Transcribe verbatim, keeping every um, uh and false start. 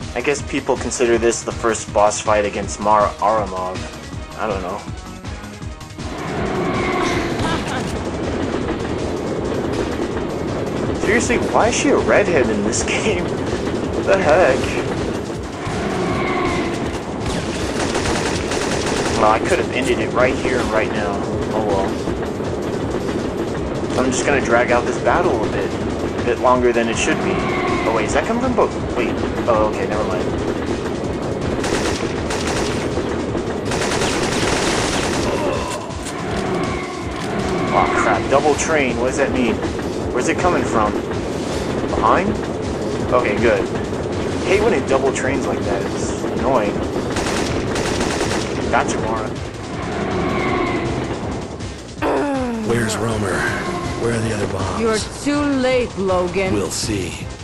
I guess people consider this the first boss fight against Mar Aramov. I don't know. Seriously, why is she a redhead in this game? What the heck? Well, I could have ended it right here and right now. Oh well. I'm just gonna drag out this battle a bit. A bit longer than it should be. Oh wait, is that coming from both? Wait. Oh, okay, never mind. Oh crap, double train, what does that mean? Where's it coming from? Behind? Okay, good. I hate when it double trains like that, it's annoying. Gotcha, Mara. Where's Romer? Where are the other bombs? You're too late, Logan. We'll see.